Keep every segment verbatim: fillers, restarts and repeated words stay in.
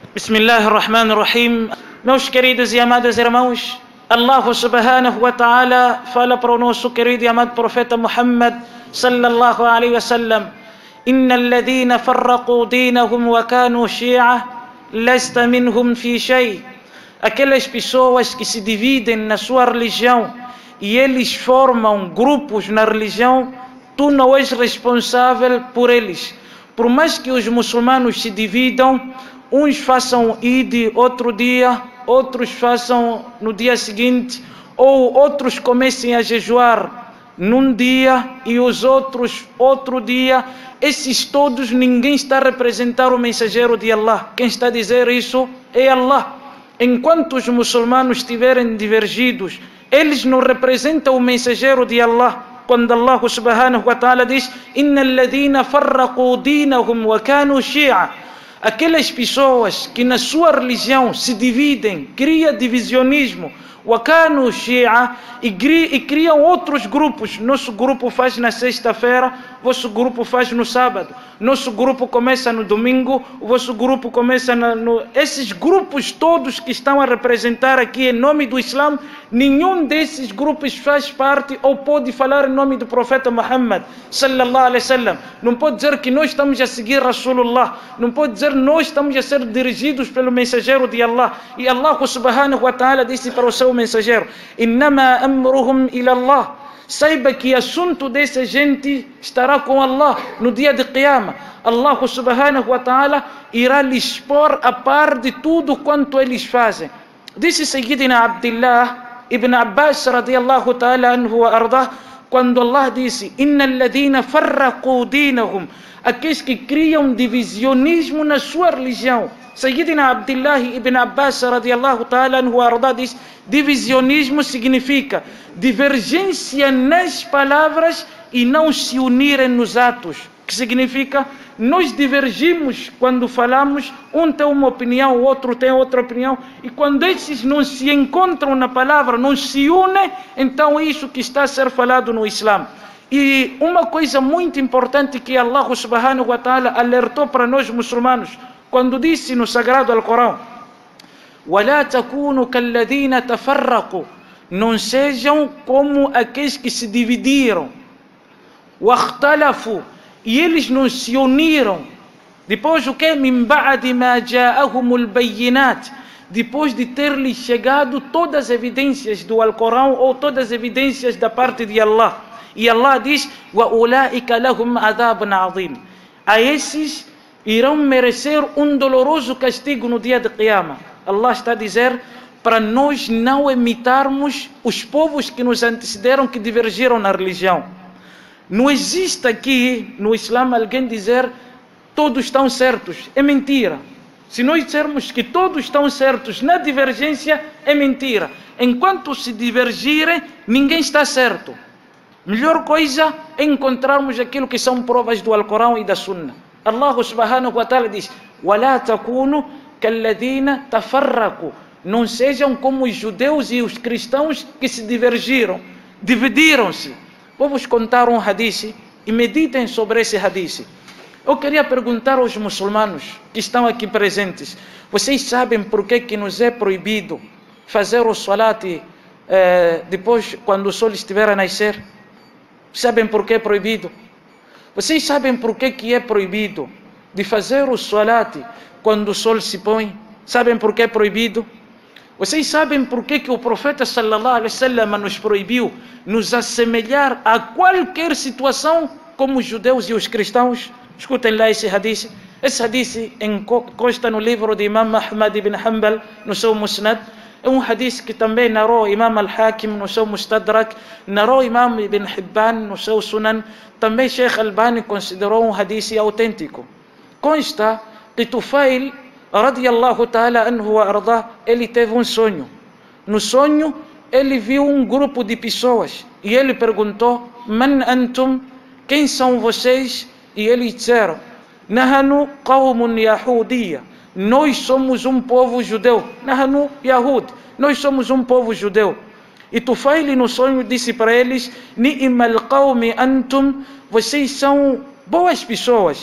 Bismillah ar-Rahman ar-Rahim. Meus queridos e amados irmãos, Allah subhanahu wa ta'ala fala para o nosso querido e amado profeta Muhammad sallallahu alaihi wasallam: Inna alladhina farraqu dinahum wa kanu shi'a lasta minhum fi shay. Aquelas pessoas que se dividem na sua religião e eles formam grupos na religião, tu não és responsável por eles. Por mais que os muçulmanos se dividam, uns façam Eid outro dia, outros façam no dia seguinte, ou outros comecem a jejuar num dia e os outros outro dia. Esses todos, ninguém está a representar o mensageiro de Allah. Quem está a dizer isso é Allah. Enquanto os muçulmanos estiverem divergidos, eles não representam o mensageiro de Allah. Quando Allah subhanahu wa ta'ala diz: Inna alladhina farraqu dinahum wa kanu shi'a. Aquelas pessoas que na sua religião se dividem, criam divisionismo, wakanu shi'a, e criam outros grupos. Nosso grupo faz na sexta-feira, vosso grupo faz no sábado. Nosso grupo começa no domingo, o vosso grupo começa no, no... Esses grupos todos que estão a representar aqui em nome do Islã, nenhum desses grupos faz parte ou pode falar em nome do profeta Muhammad sallallahu alaihi wasallam. Não pode dizer que nós estamos a seguir Rasulullah, não pode dizer nós estamos a ser dirigidos pelo mensageiro de Allah. E Allah subhanahu wa ta'ala disse para o seu mensageiro: Innama amruhum ila Allah. Saiba que assunto dessa gente estará com Allah no dia de Qiyamah. Allah subhanahu wa ta'ala irá lhes pôr a par de tudo quanto eles fazem. Disse Sayyidina Abdullah ibn Abbas radiyallahu ta'ala anhu wa ardah, quando Allah disse: Inna alladhina farraqu dinahum, aqueles que criam divisionismo na sua religião. Sayyidina Abdullah ibn Abbas radiyallahu ta'ala anhu wa ardah diz: divisionismo significa divergência nas palavras e não se unirem nos atos. Que significa? Nós divergimos quando falamos, um tem uma opinião, o outro tem outra opinião, e quando esses não se encontram na palavra, não se unem, então é isso que está a ser falado no Islã. E uma coisa muito importante que Allah subhanahu wa ta'ala alertou para nós muçulmanos, quando disse no Sagrado Alcorão: وَلَا تَكُونُوا كَالَّذِينَ تَفَرَّقُوا, não sejam como aqueles que se dividiram, وَاخْتَلَفُوا, e eles não se uniram. Depois o que? مِنْ بَعْدِ مَا جَاءَهُمُ الْبَيِّنَاتِ, depois de ter-lhes chegado todas as evidências do Alcorão ou todas as evidências da parte de Allah. E Allah diz: وَأُولَٰئِكَ لَهُمْ عَذَابٌ عَظِيمٌ, a esses irão merecer um doloroso castigo no dia de Qiyamah. Allah está a dizer para nós não imitarmos os povos que nos antecederam, que divergiram na religião. Não existe aqui no Islã alguém dizer todos estão certos. É mentira. Se nós dissermos que todos estão certos na divergência, é mentira. Enquanto se divergirem, ninguém está certo. Melhor coisa é encontrarmos aquilo que são provas do Alcorão e da Sunna. Allah subhanahu wa ta'ala diz: وَلَا تَكُونُوا كَالَّذِينَ تَفَرَّقُوا, não sejam como os judeus e os cristãos que se divergiram, dividiram-se. Vou vos contar um hadith e meditem sobre esse hadith. Eu queria perguntar aos muçulmanos que estão aqui presentes: vocês sabem por que que nos é proibido fazer o salat eh, depois, quando o sol estiver a nascer? Sabem por que é proibido? Vocês sabem por que que é proibido de fazer o salat quando o sol se põe? Sabem por que é proibido? Vocês sabem por que que o profeta sallallahu alaihi wasallam nos proibiu nos assemelhar a qualquer situação como os judeus e os cristãos? Escutem lá esse hadith. Esse hadith consta no livro de Imam Ahmad ibn Hanbal, no seu Musnad. É um hadith que também narrou Imam al-Hakim no seu Mustadrak, narrou Imam ibn Hibban no seu Sunan. Também Sheikh Albani considerou um hadith autêntico. Consta que Tufail radiyallahu ta'ala anhu wa ardah, ele teve um sonho. No sonho ele viu um grupo de pessoas e ele perguntou: Man antum, quem são vocês? E eles disseram: Nahanu qawmun yahudiya, nós somos um povo judeu. Nahanu Yahud, nós somos um povo judeu. E Tufail no sonho disse para eles: Ni'mal qawmi antum, vocês são boas pessoas.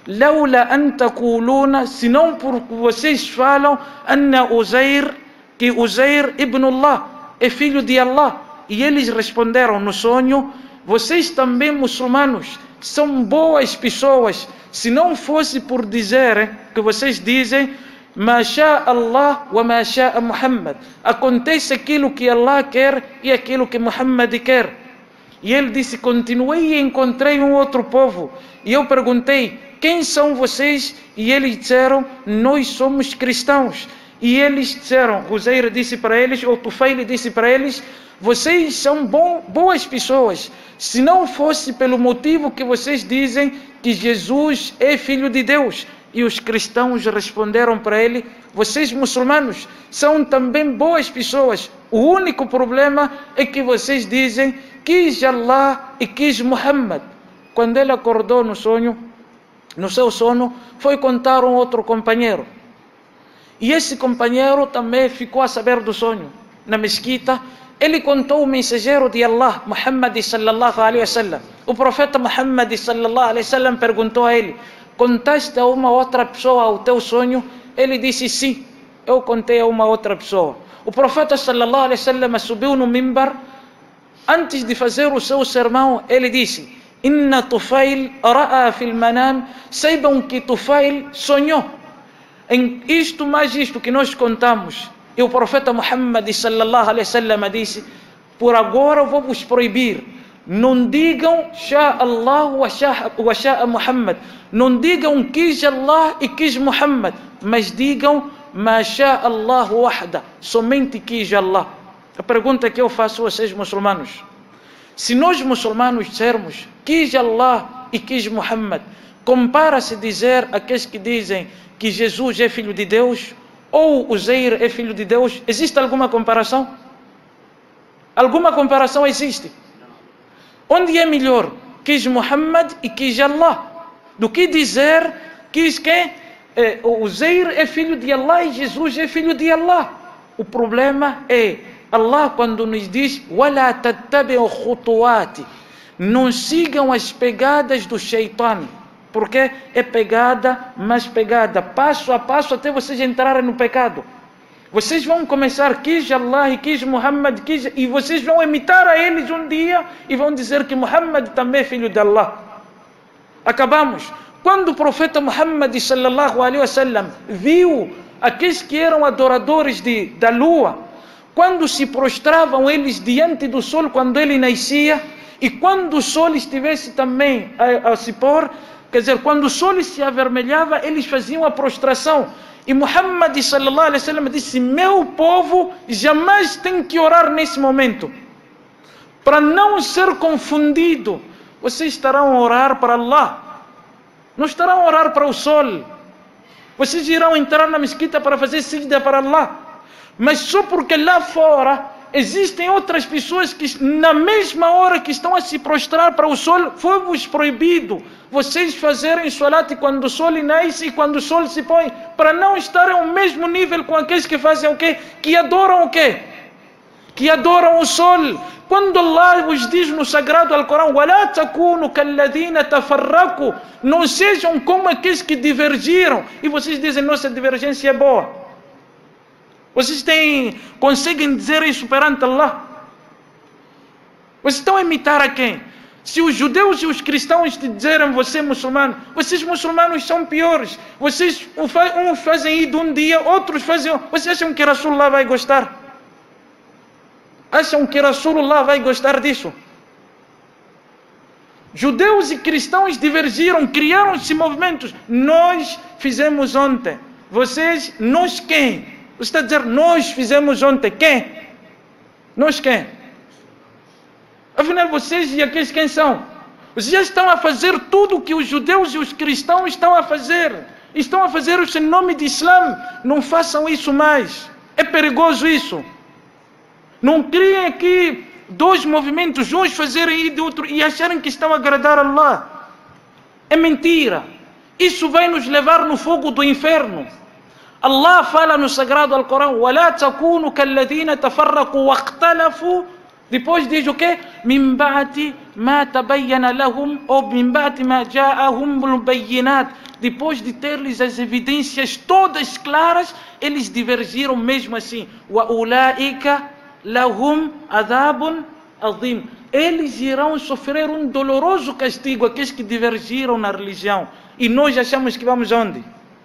لولا أن تقولون, senão porque vocês falam أن Uzair, que Uzair ibn Allah é filho de Allah. E eles responderam no sonho: vocês também muçulmanos são boas pessoas, se não fosse por dizer que vocês dizem Ma sha Allah wa ma sha Muhammad, acontece aquilo que Allah quer e aquilo que Muhammad quer. E ele disse: continuei e encontrei um outro povo, e eu perguntei: quem são vocês? E eles disseram: nós somos cristãos. E eles disseram, Uzair disse para eles, ou Tufail disse para eles: vocês são bom, boas pessoas, se não fosse pelo motivo que vocês dizem que Jesus é filho de Deus. E os cristãos responderam para ele: vocês muçulmanos são também boas pessoas, o único problema é que vocês dizem quis Allah e quis Muhammad. Quando ele acordou no sonho, no seu sono, foi contar a um outro companheiro. E esse companheiro também ficou a saber do sonho. Na mesquita, ele contou o mensageiro de Allah, Muhammad sallallahu alaihi wasallam. O profeta Muhammad sallallahu alaihi wasallam perguntou a ele: contaste a uma outra pessoa o teu sonho? Ele disse: sim, eu contei a uma outra pessoa. O profeta sallallahu alaihi wasallam subiu no mimbar. Antes de fazer o seu sermão, ele disse: Inna Tufail ra'a fil manam, saibam que Tufail sonhou em isto mais isto que nós contamos. E o profeta Muhammad sallallahu alaihi wasallam disse: por agora eu vou vos proibir, não digam Sha Allah wa Sha Muhammad, não digam quis Allah e quis Muhammad, mas digam Ma Sha Allah wahda, somente quis Allah. A pergunta que eu faço a vocês muçulmanos: se nós muçulmanos dissermos quis Allah e quis Muhammad, compara-se dizer aqueles que dizem que Jesus é filho de Deus ou Uzair é filho de Deus? Existe alguma comparação? Alguma comparação existe? Onde é melhor quis Muhammad e quis Allah do que dizer quis que eh, Uzair é filho de Allah e Jesus é filho de Allah? O problema é Allah quando nos diz وَلَا تَتَّبِعُوا خُطُوَاتِ, não sigam as pegadas do Shaitan, porque é pegada, mais pegada, passo a passo até vocês entrarem no pecado. Vocês vão começar quis Allah e quis Muhammad, quis, e vocês vão imitar a eles um dia e vão dizer que Muhammad também é filho de Allah. Acabamos. Quando o profeta Muhammad sallallahu alaihi wasallam viu aqueles que eram adoradores de, da lua, quando se prostravam eles diante do sol quando ele nascia, e quando o sol estivesse também a, a se pôr, quer dizer, quando o sol se avermelhava, eles faziam a prostração. E Muhammad sallallahu alaihi wasallam disse: meu povo jamais tem que orar nesse momento, para não ser confundido. Vocês estarão a orar para Allah, não estarão a orar para o sol. Vocês irão entrar na mesquita para fazer sijda para Allah, mas só porque lá fora existem outras pessoas que na mesma hora que estão a se prostrar para o sol, foi-vos proibido vocês fazerem salat quando o sol nasce e quando o sol se põe, para não estarem ao mesmo nível com aqueles que fazem o quê? Que adoram o quê? Que adoram o sol. Quando Allah vos diz no sagrado Alcorão: وَلَا تَكُونُوا كَالَّذِينَ تَفَرَّقُوا, não sejam como aqueles que divergiram, e vocês dizem nossa divergência é boa. Vocês têm, conseguem dizer isso perante Allah? Vocês estão a imitar a quem? Se os judeus e os cristãos te disserem você é muçulmano, vocês muçulmanos são piores. Vocês uns fazem isso um dia, outros fazem. Vocês acham que Rasulullah vai gostar? Acham que Rasulullah vai gostar disso? Judeus e cristãos divergiram, criaram-se movimentos. Nós fizemos ontem. Vocês, nós quem? Você está a dizer, nós fizemos ontem. Quem? Nós quem? Afinal, vocês e aqueles quem são? Vocês já estão a fazer tudo o que os judeus e os cristãos estão a fazer. Estão a fazer isso em nome de Islã. Não façam isso mais. É perigoso isso. Não criem aqui dois movimentos, uns fazerem isso de outro e acharem que estão a agradar a Allah. É mentira. Isso vai nos levar no fogo do inferno. Allah fala no sagrado Alcorão: وَلَا تَكُونُوا كَالَّذِينَ تَفَرَّقُوا وَاخْتَلَفُوا. Depois diz o quê? من بعد ما تبين لهم أو من بعد ما جاءهم البينات. Depois de ter-lhes as evidências todas claras, eles divergiram mesmo assim. وَأُولَٰئِكَ لَهُمْ عَذَابٌ عَظِيمٌ. Eles irão sofrer um doloroso castigo, aqueles que divergiram na religião. E nós achamos que vamos onde?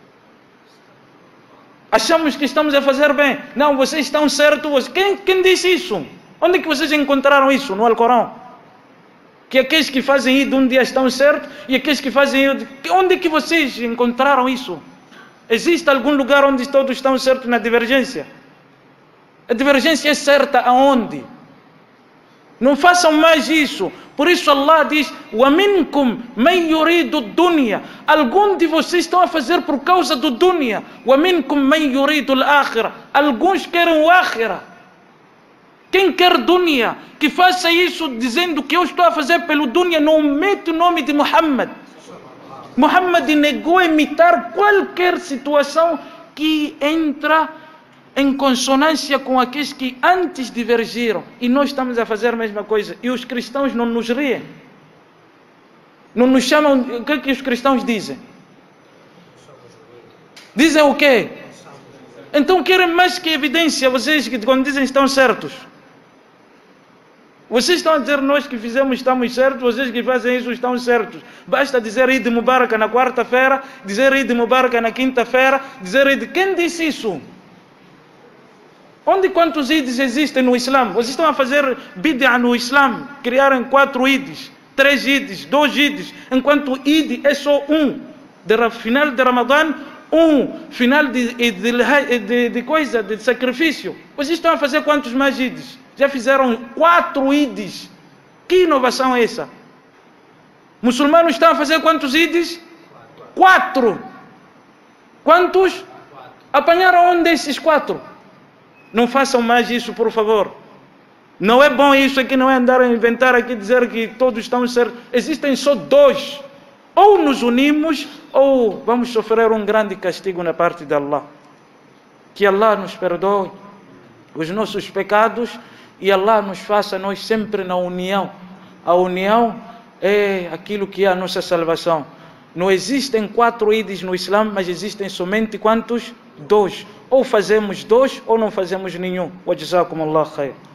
Achamos que estamos a fazer bem. Não, vocês estão certos. Quem, quem disse isso? Onde que vocês encontraram isso? No Alcorão? Que aqueles que fazem isso um dia estão certos e aqueles que fazem isso... Onde que vocês encontraram isso? Existe algum lugar onde todos estão certos na divergência? A divergência é certa aonde? Não façam mais isso. Por isso Allah diz: وَمِنْكُمْ مَنْ يُرِيدُ الدُّنْيَا. Alguns de vocês estão a fazer por causa do dunya. وَمِنْكُمْ مَنْ يُرِيدُ الْآخِرَةِ. Alguns querem o akhirah. Quem quer dunya, que faça isso dizendo que eu estou a fazer pelo dunya, não mete o nome de Muhammad. Muhammad negou imitar qualquer situação que entra em consonância com aqueles que antes divergiram. E nós estamos a fazer a mesma coisa. E os cristãos não nos riem. Não nos chamam... O que é que os cristãos dizem? Dizem o quê? Então querem mais que evidência, vocês que quando dizem estão certos. Vocês estão a dizer nós que fizemos estamos certos, vocês que fazem isso estão certos. Basta dizer Eid Mubarak na quarta-feira, dizer Eid Mubarak na quinta-feira, dizer Eid... Quem disse isso? Onde quantos Eids existem no Islã? Vocês estão a fazer bid'ah no Islã, criaram quatro Eids, três Eids, dois Eids, enquanto Eid é só um. De final de Ramadã, um. Final de, de, de, de coisa, de sacrifício. Vocês estão a fazer quantos mais Eids? Já fizeram quatro Eids. Que inovação é essa? Muçulmanos estão a fazer quantos Eids? Quatro. Quantos? Apanharam onde esses quatro? Não façam mais isso, por favor. Não é bom isso aqui, não é andar a inventar aqui, dizer que todos estão certos. Existem só dois. Ou nos unimos, ou vamos sofrer um grande castigo na parte de Allah. Que Allah nos perdoe os nossos pecados e Allah nos faça nós sempre na união. A união é aquilo que é a nossa salvação. Não existem quatro Eids no Islã, mas existem somente quantos? Dois. Ou fazemos dois ou não fazemos nenhum. Wa jazakumullah khair.